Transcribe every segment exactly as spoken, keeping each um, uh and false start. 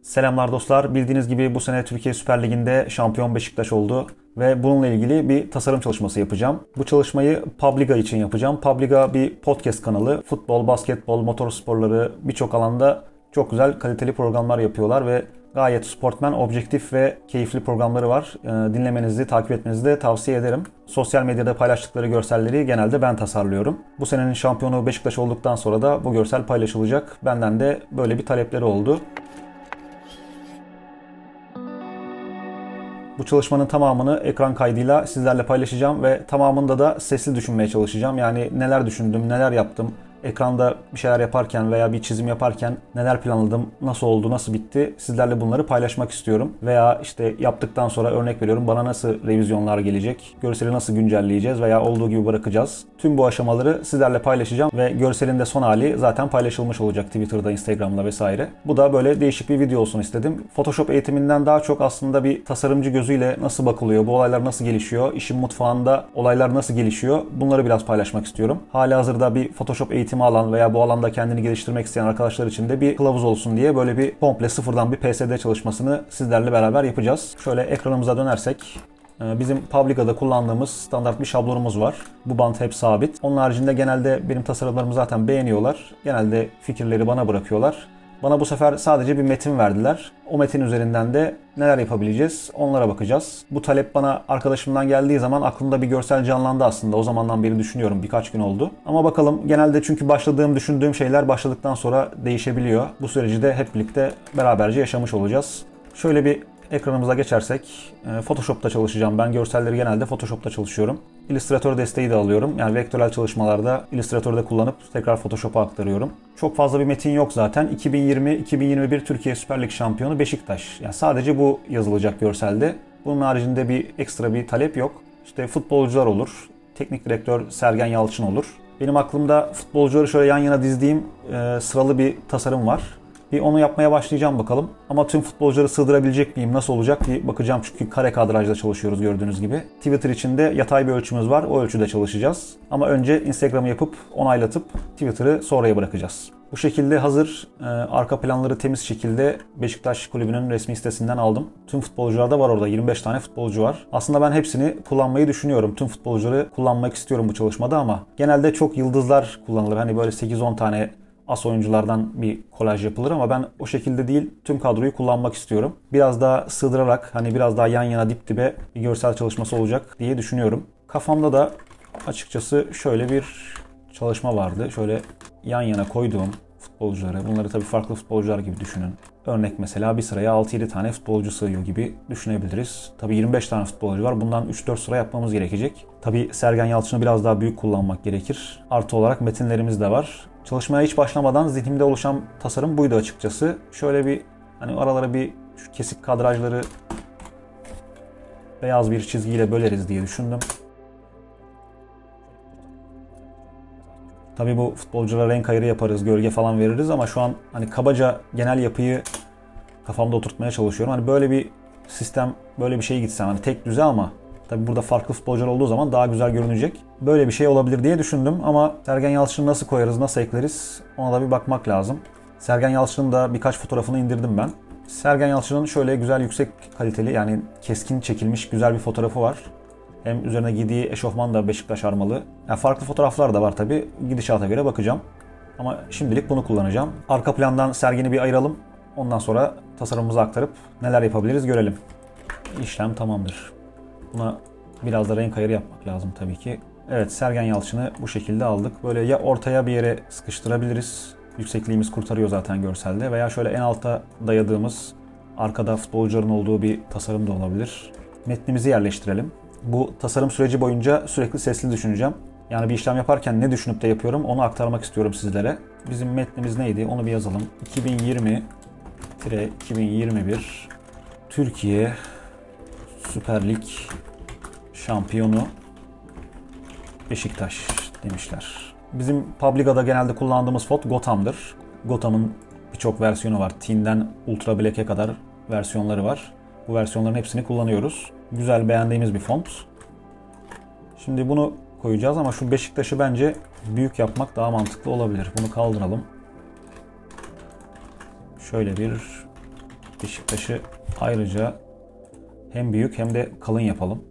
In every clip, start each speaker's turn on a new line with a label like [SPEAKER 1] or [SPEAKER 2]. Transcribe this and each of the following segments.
[SPEAKER 1] Selamlar dostlar. Bildiğiniz gibi bu sene Türkiye Süper Ligi'nde şampiyon Beşiktaş oldu ve bununla ilgili bir tasarım çalışması yapacağım. Bu çalışmayı Publiga için yapacağım. Publiga bir podcast kanalı. Futbol, basketbol, motor sporları birçok alanda çok güzel, kaliteli programlar yapıyorlar ve gayet sportmen, objektif ve keyifli programları var. Dinlemenizi, takip etmenizi de tavsiye ederim. Sosyal medyada paylaştıkları görselleri genelde ben tasarlıyorum. Bu senenin şampiyonu Beşiktaş olduktan sonra da bu görsel paylaşılacak. Benden de böyle bir talepleri oldu. Bu çalışmanın tamamını ekran kaydıyla sizlerle paylaşacağım ve tamamında da sesli düşünmeye çalışacağım. Yani neler düşündüm, neler yaptım, ekranda bir şeyler yaparken veya bir çizim yaparken neler planladım, nasıl oldu, nasıl bitti sizlerle bunları paylaşmak istiyorum. Veya işte yaptıktan sonra örnek veriyorum bana nasıl revizyonlar gelecek, görseli nasıl güncelleyeceğiz veya olduğu gibi bırakacağız. Tüm bu aşamaları sizlerle paylaşacağım ve görselin de son hali zaten paylaşılmış olacak Twitter'da, Instagram'da vesaire. Bu da böyle değişik bir video olsun istedim. Photoshop eğitiminden daha çok aslında bir tasarımcı gözüyle nasıl bakılıyor, bu olaylar nasıl gelişiyor, işin mutfağında olaylar nasıl gelişiyor bunları biraz paylaşmak istiyorum. Halihazırda bir Photoshop eğitimi alan veya bu alanda kendini geliştirmek isteyen arkadaşlar için de bir kılavuz olsun diye böyle bir komple sıfırdan bir P S D çalışmasını sizlerle beraber yapacağız. Şöyle ekranımıza dönersek bizim Publica'da kullandığımız standart bir şablonumuz var. Bu bant hep sabit. Onun haricinde genelde benim tasarımlarımı zaten beğeniyorlar. Genelde fikirleri bana bırakıyorlar. Bana bu sefer sadece bir metin verdiler. O metin üzerinden de neler yapabileceğiz onlara bakacağız. Bu talep bana arkadaşımdan geldiği zaman aklımda bir görsel canlandı aslında. O zamandan beri düşünüyorum. Birkaç gün oldu. Ama bakalım, genelde çünkü başladığım, düşündüğüm şeyler başladıktan sonra değişebiliyor. Bu süreci de hep birlikte beraberce yaşamış olacağız. Şöyle bir ekranımıza geçersek, Photoshop'ta çalışacağım. Ben görselleri genelde Photoshop'ta çalışıyorum. Illustrator desteği de alıyorum. Yani vektörel çalışmalarda Illustrator'da kullanıp tekrar Photoshop'a aktarıyorum. Çok fazla bir metin yok zaten. iki bin yirmi iki bin yirmi bir Türkiye Süper Lig şampiyonu Beşiktaş. Yani sadece bu yazılacak görselde. Bunun haricinde bir ekstra bir talep yok. İşte futbolcular olur. Teknik direktör Sergen Yalçın olur. Benim aklımda futbolcuları şöyle yan yana dizdiğim e, sıralı bir tasarım var. Bir onu yapmaya başlayacağım bakalım. Ama tüm futbolcuları sığdırabilecek miyim? Nasıl olacak? Bir bakacağım çünkü kare kadrajda çalışıyoruz gördüğünüz gibi. Twitter için de yatay bir ölçümüz var. O ölçüde çalışacağız. Ama önce Instagram'ı yapıp onaylatıp Twitter'ı sonraya bırakacağız. Bu şekilde hazır e, arka planları temiz şekilde Beşiktaş Kulübü'nün resmi sitesinden aldım. Tüm futbolcular da var orada. yirmi beş tane futbolcu var. Aslında ben hepsini kullanmayı düşünüyorum. Tüm futbolcuları kullanmak istiyorum bu çalışmada ama genelde çok yıldızlar kullanılır. Hani böyle sekiz on tane as oyunculardan bir kolaj yapılır ama ben o şekilde değil, tüm kadroyu kullanmak istiyorum. Biraz daha sığdırarak, hani biraz daha yan yana dip dibe bir görsel çalışması olacak diye düşünüyorum. Kafamda da açıkçası şöyle bir çalışma vardı. Şöyle yan yana koyduğum futbolcuları, bunları tabii farklı futbolcular gibi düşünün. Örnek mesela bir sıraya altı yedi tane futbolcu sığıyor gibi düşünebiliriz. Tabii yirmi beş tane futbolcu var. Bundan üç dört sıra yapmamız gerekecek. Tabii Sergen Yalçın'ı biraz daha büyük kullanmak gerekir. Artı olarak metinlerimiz de var. Çalışmaya hiç başlamadan zihnimde oluşan tasarım buydu açıkçası. Şöyle bir hani aralara bir şu kesik kadrajları beyaz bir çizgiyle böleriz diye düşündüm. Tabii bu futbolculara renk ayırı yaparız, gölge falan veririz ama şu an hani kabaca genel yapıyı kafamda oturtmaya çalışıyorum. Hani böyle bir sistem, böyle bir şey gitsem hani tek düze ama tabii burada farklı futbolcular olduğu zaman daha güzel görünecek. Böyle bir şey olabilir diye düşündüm ama Sergen Yalçın'ı nasıl koyarız, nasıl ekleriz ona da bir bakmak lazım. Sergen Yalçın'ın da birkaç fotoğrafını indirdim ben. Sergen Yalçın'ın şöyle güzel, yüksek kaliteli, yani keskin çekilmiş güzel bir fotoğrafı var. Hem üzerine giydiği eşofman da Beşiktaş armalı. Yani farklı fotoğraflar da var tabii. Gidişata göre bakacağım. Ama şimdilik bunu kullanacağım. Arka plandan Sergen'i bir ayıralım. Ondan sonra tasarımımızı aktarıp neler yapabiliriz görelim. İşlem tamamdır. Buna biraz da renk ayarı yapmak lazım tabii ki. Evet, Sergen Yalçın'ı bu şekilde aldık. Böyle ya ortaya bir yere sıkıştırabiliriz. Yüksekliğimiz kurtarıyor zaten görselde. Veya şöyle en alta dayadığımız, arkada futbolcuların olduğu bir tasarım da olabilir. Metnimizi yerleştirelim. Bu tasarım süreci boyunca sürekli sesli düşüneceğim. Yani bir işlem yaparken ne düşünüp de yapıyorum onu aktarmak istiyorum sizlere. Bizim metnimiz neydi? Onu bir yazalım. iki bin yirmi iki bin yirmi bir Türkiye Süper Lig şampiyonu Beşiktaş demişler. Bizim Publica'da genelde kullandığımız font Gotham'dır. Gotham'ın birçok versiyonu var. Thin'den Ultra Black'e kadar versiyonları var. Bu versiyonların hepsini kullanıyoruz. Güzel, beğendiğimiz bir font. Şimdi bunu koyacağız ama şu Beşiktaş'ı bence büyük yapmak daha mantıklı olabilir. Bunu kaldıralım. Şöyle bir Beşiktaş'ı ayrıca hem büyük hem de kalın yapalım.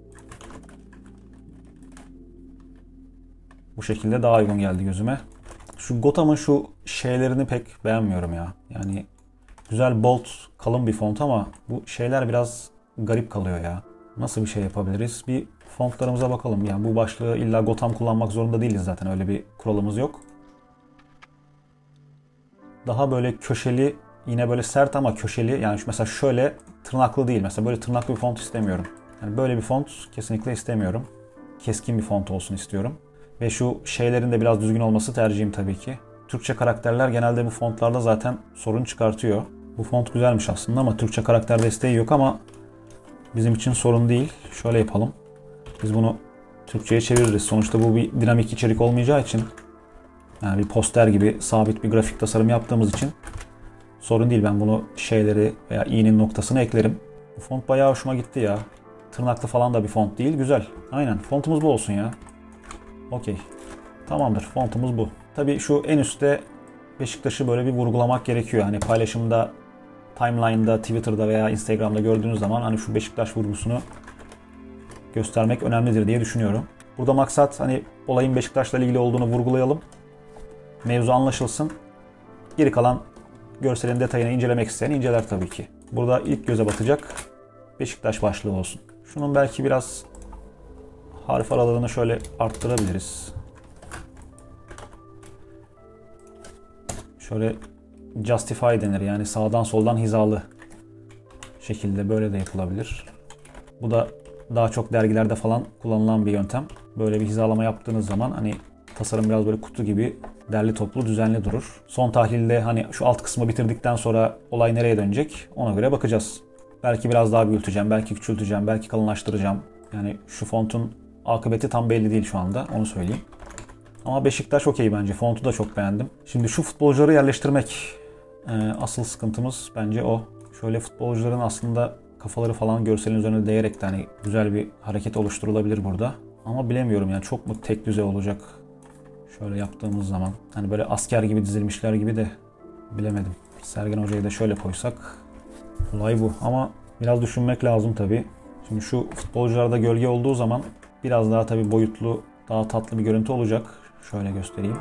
[SPEAKER 1] Bu şekilde daha uygun geldi gözüme. Şu Gotham'ın şu şeylerini pek beğenmiyorum ya. Yani güzel, bold, kalın bir font ama bu şeyler biraz garip kalıyor ya. Nasıl bir şey yapabiliriz? Bir fontlarımıza bakalım. Yani bu başlığı illa Gotham kullanmak zorunda değiliz zaten. Öyle bir kuralımız yok. Daha böyle köşeli, yine böyle sert ama köşeli. Yani mesela şöyle tırnaklı değil. Mesela böyle tırnaklı bir font istemiyorum. Yani böyle bir font kesinlikle istemiyorum. Keskin bir font olsun istiyorum. Ve şu şeylerin de biraz düzgün olması tercihim tabii ki. Türkçe karakterler genelde bu fontlarda zaten sorun çıkartıyor. Bu font güzelmiş aslında ama Türkçe karakter desteği yok ama bizim için sorun değil. Şöyle yapalım. Biz bunu Türkçe'ye çeviririz. Sonuçta bu bir dinamik içerik olmayacağı için, yani bir poster gibi sabit bir grafik tasarım yaptığımız için sorun değil. Ben bunu şeyleri veya i'nin noktasını eklerim. Bu font bayağı hoşuma gitti ya. Tırnaklı falan da bir font değil. Güzel. Aynen. Fontumuz bu olsun ya. Okey. Tamamdır. Fontumuz bu. Tabii şu en üstte Beşiktaş'ı böyle bir vurgulamak gerekiyor. Hani paylaşımda, timeline'da, Twitter'da veya Instagram'da gördüğünüz zaman hani şu Beşiktaş vurgusunu göstermek önemlidir diye düşünüyorum. Burada maksat hani olayın Beşiktaş'la ilgili olduğunu vurgulayalım. Mevzu anlaşılsın. Geri kalan görselin detayını incelemek isteyen inceler tabii ki. Burada ilk göze batacak Beşiktaş başlığı olsun. Şunun belki biraz harf aralığını şöyle arttırabiliriz. Şöyle justify denir, yani sağdan soldan hizalı şekilde böyle de yapılabilir. Bu da daha çok dergilerde falan kullanılan bir yöntem. Böyle bir hizalama yaptığınız zaman hani tasarım biraz böyle kutu gibi derli toplu, düzenli durur. Son tahlilde hani şu alt kısmı bitirdikten sonra olay nereye dönecek ona göre bakacağız. Belki biraz daha büyüteceğim, belki küçülteceğim, belki kalınlaştıracağım. Yani şu fontun akıbeti tam belli değil şu anda, onu söyleyeyim. Ama Beşiktaş okey bence. Fontu da çok beğendim. Şimdi şu futbolcuları yerleştirmek e, asıl sıkıntımız bence o. Şöyle futbolcuların aslında kafaları falan görselin üzerine değerek de hani güzel bir hareket oluşturulabilir burada. Ama bilemiyorum yani, çok mu tek düze olacak şöyle yaptığımız zaman. Hani böyle asker gibi dizilmişler gibi de bilemedim. Sergen Hoca'yı da şöyle koysak olay bu. Ama biraz düşünmek lazım tabii. Şimdi şu futbolcularda gölge olduğu zaman biraz daha tabii boyutlu, daha tatlı bir görüntü olacak. Şöyle göstereyim.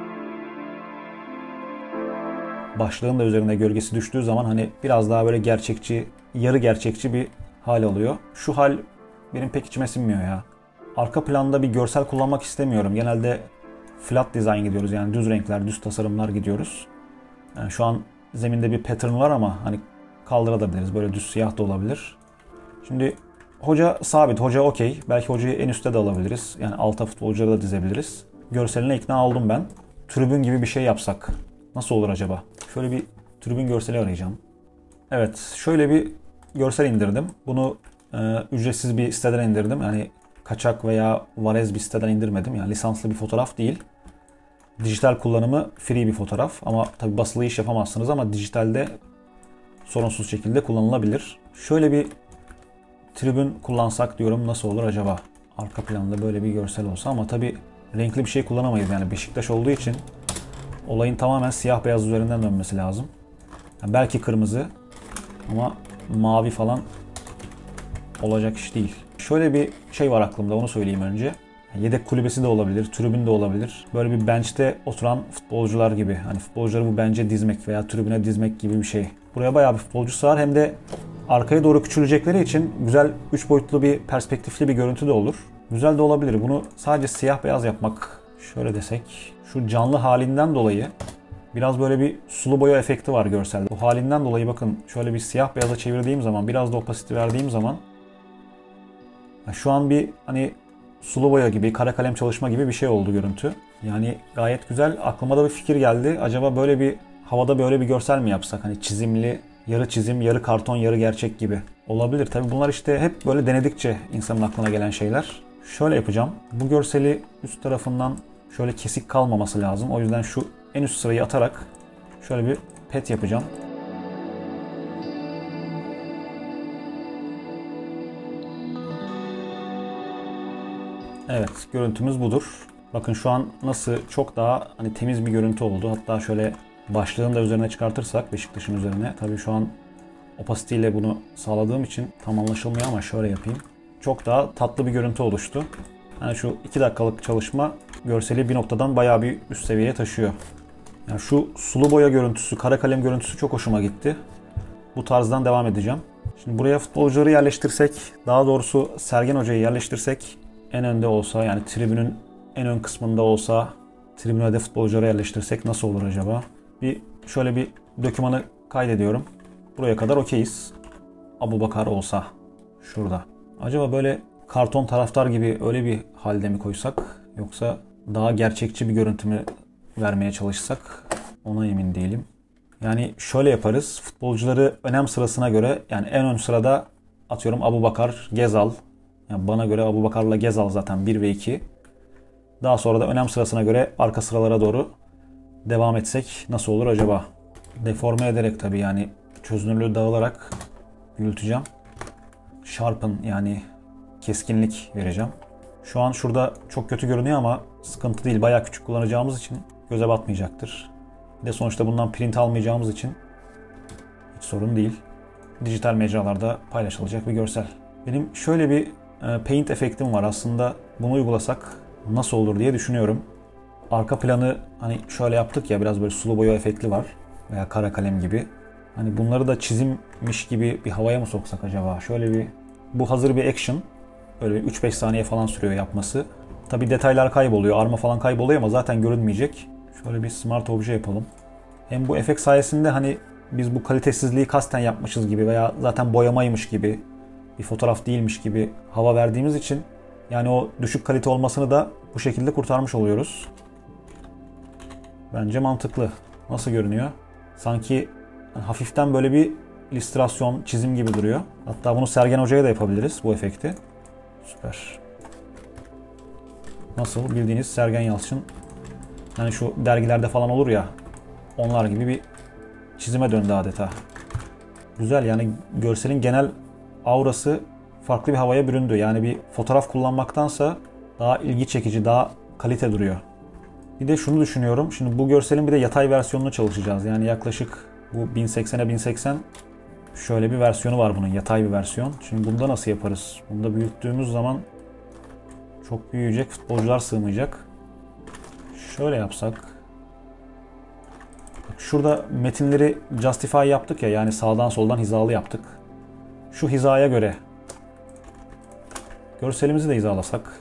[SPEAKER 1] Başlığın da üzerine gölgesi düştüğü zaman hani biraz daha böyle gerçekçi, yarı gerçekçi bir hal oluyor. Şu hal benim pek içime sinmiyor ya. Arka planda bir görsel kullanmak istemiyorum. Genelde flat design gidiyoruz, yani düz renkler, düz tasarımlar gidiyoruz. Yani şu an zeminde bir pattern var ama hani kaldırabiliriz. Böyle düz siyah da olabilir. Şimdi hoca sabit, hoca okey. Belki hocayı en üstte de alabiliriz. Yani alta futbolcuları da dizebiliriz. Görseline ikna oldum ben. Tribün gibi bir şey yapsak nasıl olur acaba? Şöyle bir tribün görseli arayacağım. Evet, şöyle bir görsel indirdim. Bunu e, ücretsiz bir siteden indirdim. Yani kaçak veya varez bir siteden indirmedim. Yani lisanslı bir fotoğraf değil. Dijital kullanımı free bir fotoğraf. Ama tabi basılı iş yapamazsınız ama dijitalde sorunsuz şekilde kullanılabilir. Şöyle bir tribün kullansak diyorum, nasıl olur acaba? Arka planda böyle bir görsel olsa ama tabi renkli bir şey kullanamayız. Yani Beşiktaş olduğu için olayın tamamen siyah beyaz üzerinden dönmesi lazım. Yani belki kırmızı ama mavi falan olacak iş değil. Şöyle bir şey var aklımda, onu söyleyeyim önce. Yedek kulübesi de olabilir, tribün de olabilir. Böyle bir bench'te oturan futbolcular gibi. Hani futbolcuları bu bench'e dizmek veya tribüne dizmek gibi bir şey. Buraya bayağı bir futbolcu sığar, hem de arkaya doğru küçülecekleri için güzel üç boyutlu bir perspektifli bir görüntü de olur. Güzel de olabilir. Bunu sadece siyah beyaz yapmak, şöyle desek, şu canlı halinden dolayı biraz böyle bir sulu boya efekti var görselde. Bu halinden dolayı bakın şöyle bir siyah beyaza çevirdiğim zaman, biraz da opacity verdiğim zaman şu an bir hani sulu boya gibi, kara kalem çalışma gibi bir şey oldu görüntü. Yani gayet güzel. Aklıma da bir fikir geldi. Acaba böyle bir havada böyle bir görsel mi yapsak? Hani çizimli, yarı çizim, yarı karton, yarı gerçek gibi. Olabilir. Tabii bunlar işte hep böyle denedikçe insanın aklına gelen şeyler. Şöyle yapacağım. Bu görseli üst tarafından şöyle kesik kalmaması lazım. O yüzden şu en üst sırayı atarak şöyle bir pet yapacağım. Evet, görüntümüz budur. Bakın şu an nasıl çok daha hani temiz bir görüntü oldu. Hatta şöyle başlığını da üzerine çıkartırsak, Beşiktaş'ın üzerine. Tabii şu an opacity ile bunu sağladığım için tam anlaşılmıyor ama şöyle yapayım. Çok daha tatlı bir görüntü oluştu. Yani şu iki dakikalık çalışma görseli bir noktadan bayağı bir üst seviyeye taşıyor. Yani şu sulu boya görüntüsü, kara kalem görüntüsü çok hoşuma gitti. Bu tarzdan devam edeceğim. Şimdi buraya futbolcuları yerleştirsek, daha doğrusu Sergen Hoca'yı yerleştirsek, en önde olsa, yani tribünün en ön kısmında olsa, tribüne de futbolcuları yerleştirsek nasıl olur acaba? Bir şöyle bir dokümanı kaydediyorum. Buraya kadar okeyiz. Abubakar olsa şurada. Acaba böyle karton taraftar gibi öyle bir halde mi koysak, yoksa daha gerçekçi bir görüntü mü vermeye çalışsak, ona emin değilim. Yani şöyle yaparız. Futbolcuları önem sırasına göre, yani en ön sırada atıyorum Abubakar, Gezal. Yani bana göre Abubakar'la Gezal zaten bir ve iki. Daha sonra da önem sırasına göre arka sıralara doğru devam etsek nasıl olur acaba? Deforme ederek tabii, yani çözünürlüğü dağılarak büyüteceğim. Sharpen, yani keskinlik vereceğim. Şu an şurada çok kötü görünüyor ama sıkıntı değil. Bayağı küçük kullanacağımız için göze batmayacaktır. Bir de sonuçta bundan print almayacağımız için hiç sorun değil. Dijital mecralarda paylaşılacak bir görsel. Benim şöyle bir paint efektim var. Aslında bunu uygulasak nasıl olur diye düşünüyorum. Arka planı hani şöyle yaptık ya, biraz böyle sulu boya efekti var. Veya kara kalem gibi. Hani bunları da çizimmiş gibi bir havaya mı soksak acaba? Şöyle bir, bu hazır bir action. Böyle bir üç beş saniye falan sürüyor yapması. Tabi detaylar kayboluyor, arma falan kayboluyor ama zaten görünmeyecek. Şöyle bir smart obje yapalım. Hem bu efekt sayesinde hani biz bu kalitesizliği kasten yapmışız gibi veya zaten boyamaymış gibi, bir fotoğraf değilmiş gibi hava verdiğimiz için, yani o düşük kalite olmasını da bu şekilde kurtarmış oluyoruz. Bence mantıklı. Nasıl görünüyor? Sanki hafiften böyle bir illüstrasyon, çizim gibi duruyor. Hatta bunu Sergen Hoca'ya da yapabiliriz, bu efekti. Süper. Nasıl? Bildiğiniz Sergen Yalçın. Yani şu dergilerde falan olur ya, onlar gibi bir çizime döndü adeta. Güzel, yani görselin genel aurası farklı bir havaya büründü. Yani bir fotoğraf kullanmaktansa daha ilgi çekici, daha kalite duruyor. Bir de şunu düşünüyorum. Şimdi bu görselin bir de yatay versiyonunu çalışacağız. Yani yaklaşık bu bin seksene bin seksen şöyle bir versiyonu var bunun. Yatay bir versiyon. Şimdi bunda nasıl yaparız? Bunda büyüttüğümüz zaman çok büyüyecek. Futbolcular sığmayacak. Şöyle yapsak. Şurada metinleri justify yaptık ya. Yani sağdan soldan hizalı yaptık. Şu hizaya göre görselimizi de hizalasak.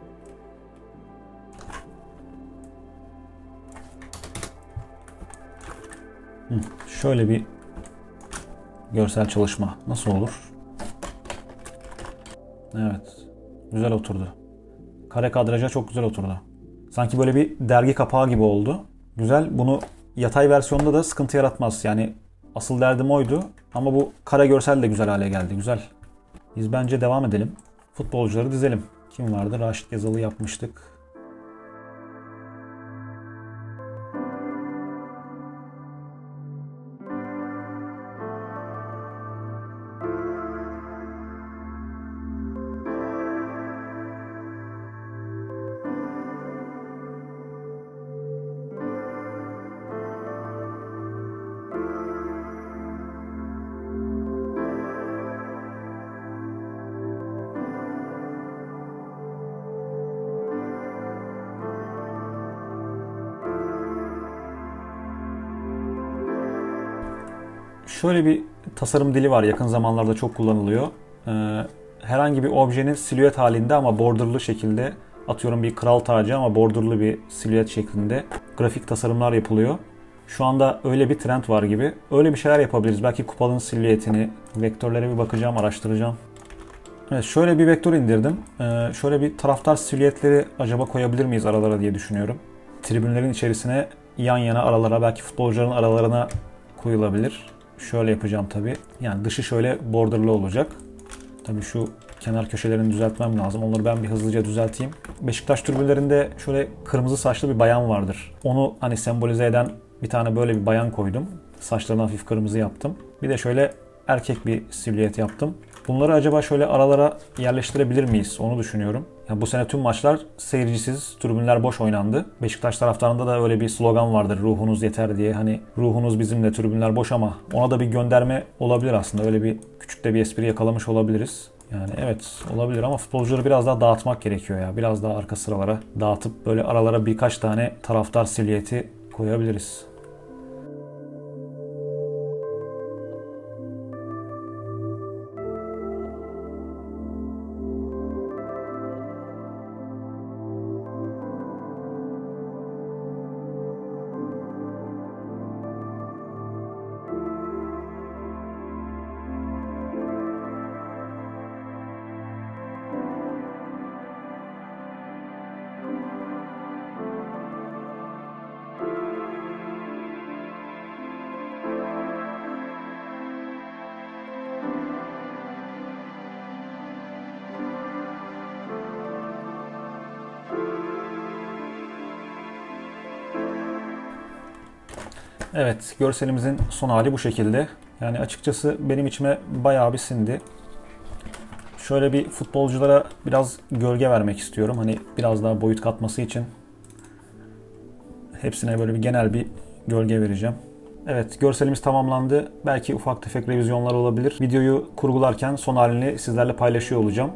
[SPEAKER 1] Şöyle bir görsel çalışma nasıl olur? Evet. Güzel oturdu. Kare kadraja çok güzel oturdu. Sanki böyle bir dergi kapağı gibi oldu. Güzel. Bunu yatay versiyonda da sıkıntı yaratmaz. Yani asıl derdim oydu. Ama bu kare görsel de güzel hale geldi. Güzel. Biz bence devam edelim. Futbolcuları dizelim. Kim vardı? Raşit Gezal'ı yapmıştık. Şöyle bir tasarım dili var. Yakın zamanlarda çok kullanılıyor. Ee, herhangi bir objenin silüet halinde ama borderlı şekilde, atıyorum bir kral tacı ama borderlı bir silüet şeklinde grafik tasarımlar yapılıyor. Şu anda öyle bir trend var gibi. Öyle bir şeyler yapabiliriz. Belki kupalın silüetini, vektörlere bir bakacağım, araştıracağım. Evet, şöyle bir vektör indirdim. Ee, şöyle bir taraftar silüetleri acaba koyabilir miyiz aralara diye düşünüyorum. Tribünlerin içerisine yan yana aralara, belki futbolcuların aralarına koyulabilir. Şöyle yapacağım tabi. Yani dışı şöyle borderlı olacak. Tabi şu kenar köşelerini düzeltmem lazım. Onları ben bir hızlıca düzelteyim. Beşiktaş tribünlerinde şöyle kırmızı saçlı bir bayan vardır. Onu hani sembolize eden bir tane böyle bir bayan koydum. Saçlarını hafif kırmızı yaptım. Bir de şöyle erkek bir silüet yaptım. Bunları acaba şöyle aralara yerleştirebilir miyiz? Onu düşünüyorum. Yani bu sene tüm maçlar seyircisiz, tribünler boş oynandı. Beşiktaş taraftarında da öyle bir slogan vardır, ruhunuz yeter diye. Hani ruhunuz bizimle, tribünler boş, ama ona da bir gönderme olabilir aslında. Öyle bir küçük de bir espri yakalamış olabiliriz. Yani evet, olabilir ama futbolcuları biraz daha dağıtmak gerekiyor ya. Biraz daha arka sıralara dağıtıp böyle aralara birkaç tane taraftar silüeti koyabiliriz. Evet, görselimizin son hali bu şekilde. Yani açıkçası benim içime bayağı bir sindi. Şöyle bir futbolculara biraz gölge vermek istiyorum. Hani biraz daha boyut katması için hepsine böyle bir genel bir gölge vereceğim. Evet, görselimiz tamamlandı. Belki ufak tefek revizyonlar olabilir. Videoyu kurgularken son halini sizlerle paylaşıyor olacağım.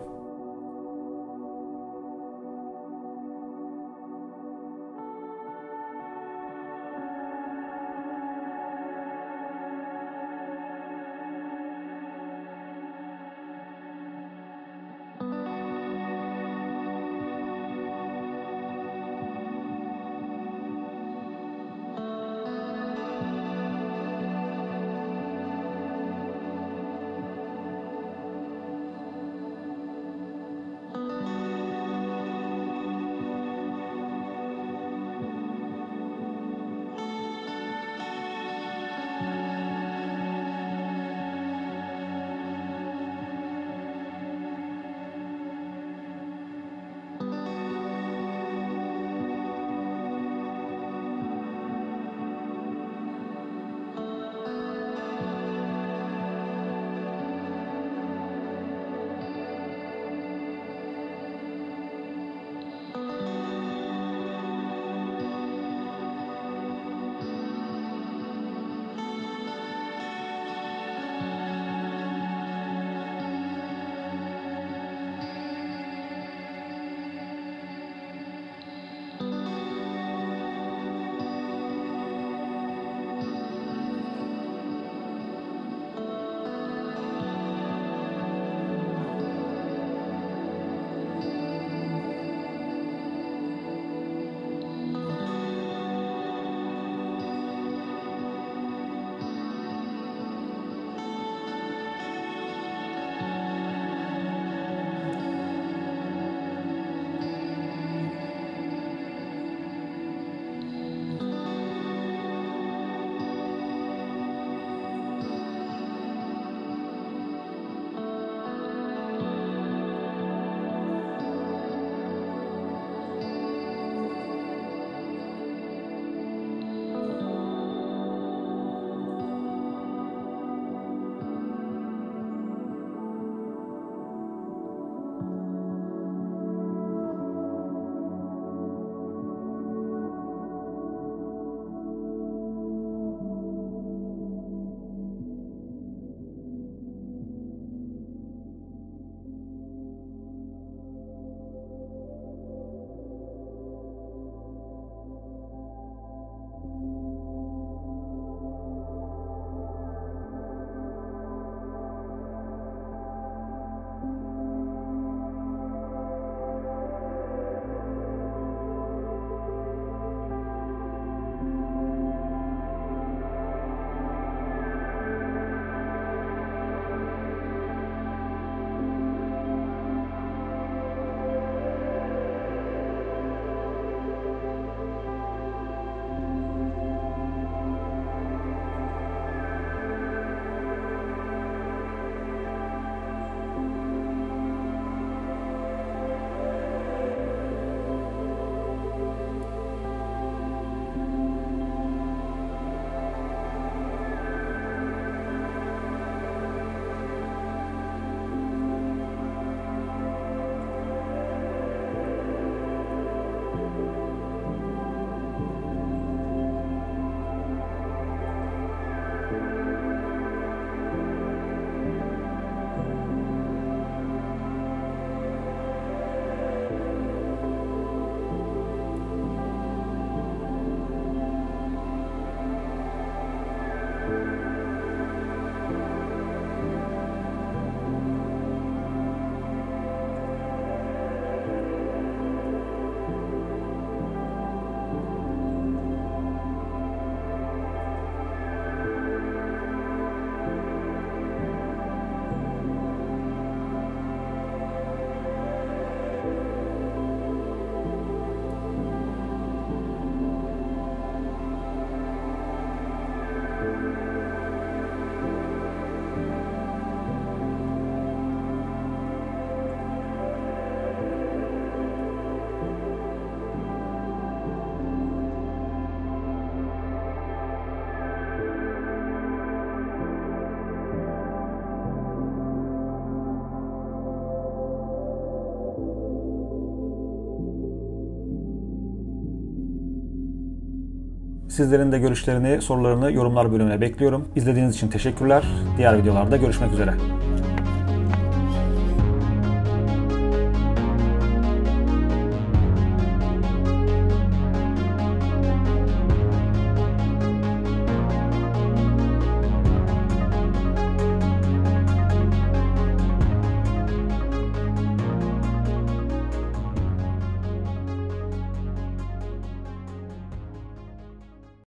[SPEAKER 1] Sizlerin de görüşlerini, sorularını yorumlar bölümüne bekliyorum. İzlediğiniz için teşekkürler. Diğer videolarda görüşmek üzere.